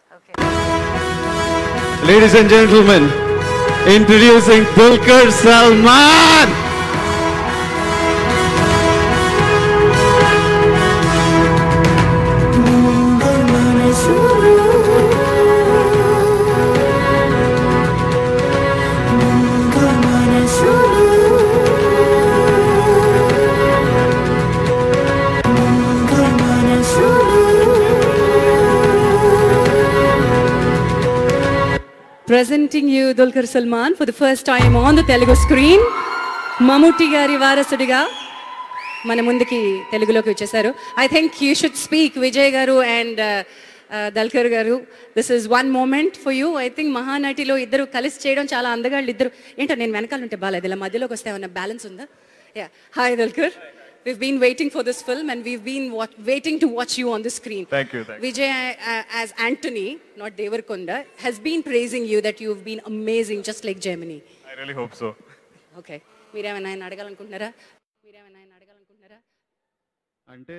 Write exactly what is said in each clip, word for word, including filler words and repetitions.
Okay. Ladies and gentlemen, introducing Dulquer Salmaan. Presenting you Dulquer Salmaan for the first time on the Telugu screen. Mammootty గారి వారసుడిగా మన ముందుకి తెలుగులోకి వచ్చేసారు. I think you should speak, Vijay గారు and uh, uh, Dulquer గారు. This is one moment for you. I think మహానటిలో ఇద్దరు కలిసి చేయడం చాలా అందగాళ్ళు ఇద్దరు. ఏంటో నేను వెనకాల ఉంటే బాలేదు, ఇలా మధ్యలోకి వస్తే ఏమన్నా బ్యాలెన్స్ ఉందా? Yeah. Hi Dulquer. We've been waiting for this film and we've been wat- waiting to watch you on the screen. Thank you. Thank you. Vijay uh, as Anthony, not Devarakonda, has been praising you that you've been amazing just like Gemini. I really hope so. Okay. మీరేమైనా ఆయన అడగాలనుకుంటున్నారా? మీరేమైనా ఆయన అడగాలనుకుంటున్నారా? అంటే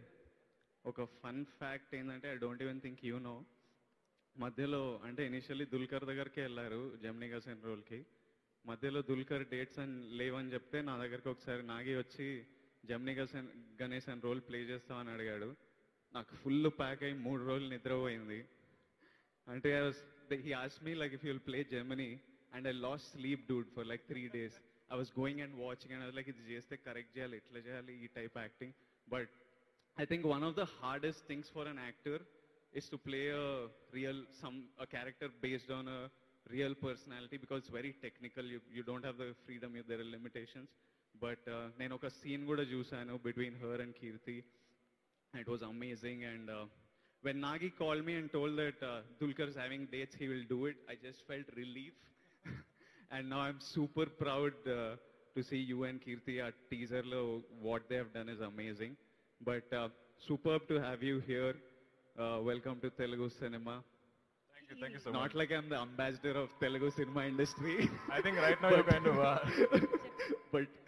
ఒక fun fact ఏంటంటే I don't even think you know, మధ్యలో అంటే ఇనిషియల్లీ దుల్కర్ దగ్గరికి వెళ్ళారు జెమినీ గసేన్ రోల్కి. మధ్యలో దుల్కర్ డేట్స్ అని లేవని చెప్తే నా దగ్గరికి ఒకసారి నాగి వచ్చి జెమినీ గసేన్ గణేశన్ రోల్ ప్లే చేస్తామని అడిగాడు. నాకు ఫుల్ ప్యాక్ అయ్యి మూడు రోజులు నిద్రపోయింది. అంటే he asked me like if you will play Gemini and I lost sleep dude for like three days. I was going and watching and like ఇది చేస్తే కరెక్ట్ చేయాలి, ఎట్లా చేయాలి ఈ type acting. But I think one of the hardest things for an actor is to play a real, some, a character based on a real personality because it's very technical. You, you don't have the freedom, you, there are limitations. But nenu oka scene kuda chusanu between her and Kirti. It was amazing. And uh, when Nagi called me and told that uh, Dulquer is having dates, he will do it, I just felt relief. And now I'm super proud uh, to see you and Kirti at teaser lo. What they have done is amazing. But uh, superb to have you here. Uh, welcome to Telugu cinema. Thank you. Thank you so Not much. like I'm the ambassador of Telugu cinema industry. I think right now you're kind of. Uh, But